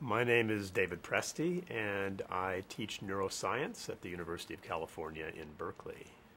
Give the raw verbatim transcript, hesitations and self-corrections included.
My name is David Presti, and I teach neuroscience at the University of California in Berkeley.